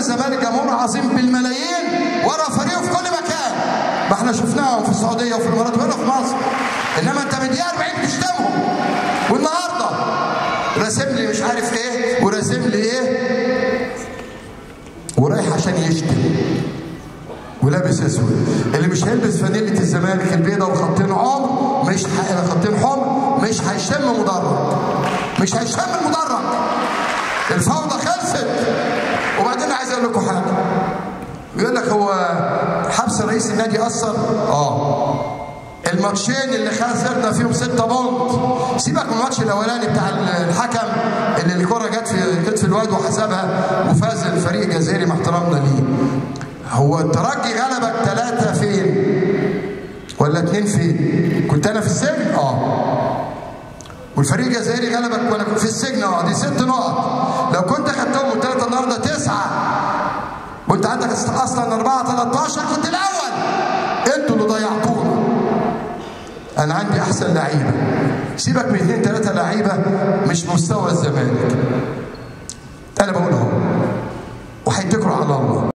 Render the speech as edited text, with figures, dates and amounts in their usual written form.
الزمالك جمهور عظيم بالملايين ورا فريقه في كل مكان، ما احنا شفناهم في السعوديه وفي الامارات وهنا في مصر. انما انت من دقيقه 40 بتشتمهم، والنهارده راسم لي مش عارف ايه وراسم لي ايه ورايح عشان يشتم ولابس اسود. اللي مش هيلبس فانيله الزمالك البيضاء وخطين عمر خطين حمر مش هيشم مدرج، مش هيشم المدرج. الفوضى خلصت. وبعدين عايز اقول لكم حاجه، بيقول لك هو حبس رئيس النادي اثر؟ الماتشين اللي خسرنا فيهم 6 بونت، سيبك من الماتش الاولاني بتاع الحكم اللي الكره جت في كتف الواد وحسبها وفاز الفريق الجزائري مع احترامنا ليه. هو الترجي غلبك 3 فين؟ ولا 2 فين؟ كنت انا في السجن؟ والفريق الجزائري غلبك وانا كنت في السجن. دي 6 نقط. لو كنت خدتهم من 3 النهارده 9 وانت عندك اصلا 4-13 كنت الاول. انتوا اللي ضيعتونا. انا عندي احسن لعيبه، سيبك من 2-3 لعيبه مش مستوى الزمالك. انا بقول اهو وهيتكلوا على الله.